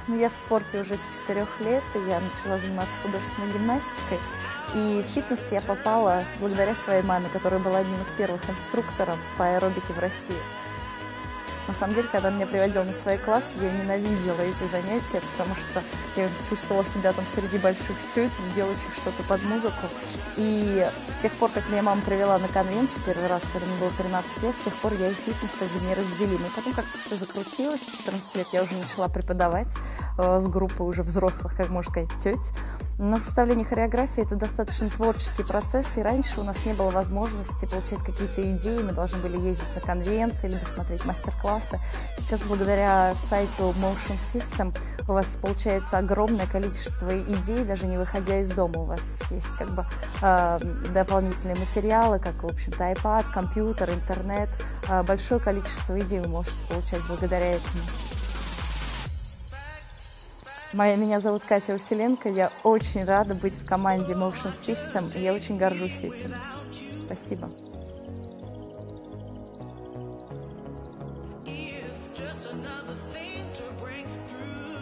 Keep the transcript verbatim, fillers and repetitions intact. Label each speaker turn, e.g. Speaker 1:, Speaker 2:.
Speaker 1: Ну, я в спорте уже с четырех лет, и я начала заниматься художественной гимнастикой. И в фитнес я попала благодаря своей маме, которая была одним из первых инструкторов по аэробике в России. На самом деле, когда она меня приводила на свои классы, я ненавидела эти занятия, потому что я чувствовала себя там среди больших теть, делающих что-то под музыку. И с тех пор, как меня мама привела на конвенцию первый раз, когда мне было тринадцать лет, с тех пор я и фитнес как бы неразделимы. И потом как-то все закрутилось. В четырнадцать лет я уже начала преподавать э, с группой уже взрослых, как можно сказать, теть. Но составление хореографии – это достаточно творческий процесс, и раньше у нас не было возможности получать какие-то идеи, мы должны были ездить на конвенции, либо смотреть мастер-классы. Сейчас благодаря сайту Motion System у вас получается огромное количество идей, даже не выходя из дома. У вас есть как бы э, дополнительные материалы, как, в общем-то, iPad, компьютер, интернет. Э, большое количество идей вы можете получать благодаря этому. Моя, меня зовут Катя Василенко, я очень рада быть в команде Motion System, и я очень горжусь этим. Спасибо.
Speaker 2: Just another thing to bring through.